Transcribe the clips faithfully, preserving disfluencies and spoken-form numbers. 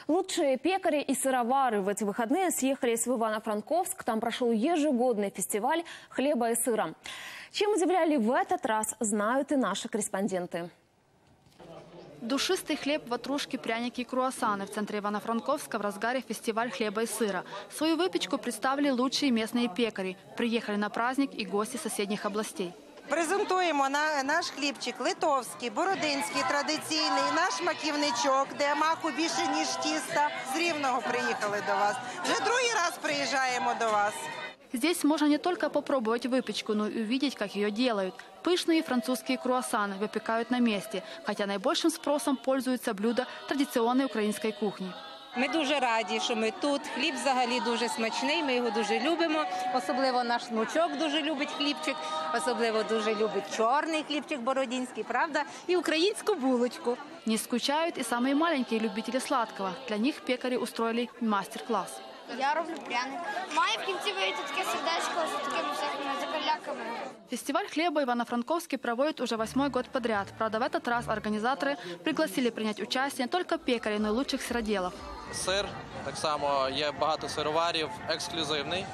Лучшие пекари и сыровары в эти выходные съехались в Ивано-Франковск. Там прошел ежегодный фестиваль хлеба и сыра. Чем удивляли в этот раз, знают и наши корреспонденты. Душистый хлеб, ватрушки, пряники и круассаны. В центре Ивано-Франковска в разгаре фестиваль хлеба и сыра. Свою выпечку представили лучшие местные пекари. Приехали на праздник и гости соседних областей. Презентуємо наш хлібчик литовський, бородинський, традиційний, наш маківничок, де маку більше, ніж тіста. З Рівного приїхали до вас. Вже другий раз приїжджаємо до вас. Здесь можно не только попробовать выпечку, но и увидеть, как ее делают. Пышные французские круассаны выпекают на месте, хотя наибольшим спросом пользуются блюда традиционной украинской кухни. Ми дуже раді, що ми тут. Хліб взагалі дуже смачний, ми його дуже любимо. Особливо наш внучок дуже любить хлібчик, особливо дуже любить чорний хлібчик бородинський, правда? І українську булочку. Не скучают и самые маленькие любители сладкого. Для них пекари устроили мастер-класс. Я роблю пряник. Має в кінці вийти таке сердечко з такими всякими закаляками. Фестиваль хлеба Ивано-Франковский проводит уже восьмой год подряд. Правда, в этот раз организаторы пригласили принять участие не только пекарей, но и лучших сыроделов. Сир, так само є багато сироварів, ексклюзивний,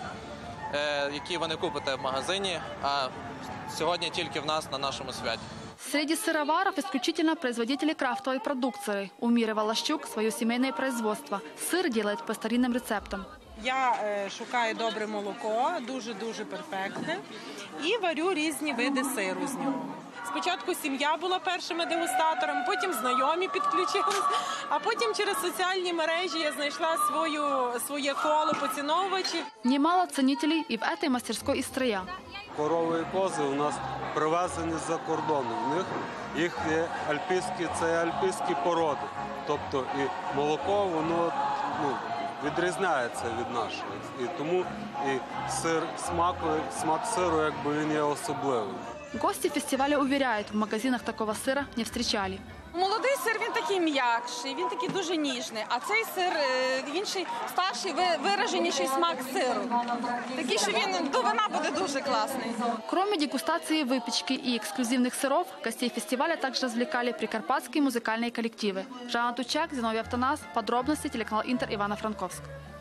який ви не купите в магазині, а сьогодні тільки в нас на нашому святі. Среди сыроваров исключительно производители крафтовой продукции. У Миры Волощук свое семейное производство. Сыр делает по старинным рецептам. Я е, шукаю добре молоко, дуже-дуже перфектне, і варю різні види сиру з нього. Спочатку сім'я була першими дегустаторами, потім знайомі підключились, а потім через соціальні мережі я знайшла свою, своє коло поціновувачів. Немало ценителей и в этой мастерской из Троя. Корови і кози у нас привезені з-за кордону. В них їх є альпійські, це альпійські породи. Тобто і молоко, воно ну, відрізняється від нашого. І тому і сир смаку, смак сиру, якби він є особливий. Гости фестиваля уверяют, в магазинах такого сыра не встречали. Молодий сир, він такий м'якший, він такий дуже ніжний, а цей сир інший, старший, вираженіший смак сиру. Такий, що він до вина буде дуже класний. Кроме дегустации выпечки и эксклюзивных сыров, гостей фестиваля также развлекали прикарпатские музыкальные коллективы. Жанна Тучак, Зиновий Автонас. Подробности телеканал Интер, Ивано-Франковск.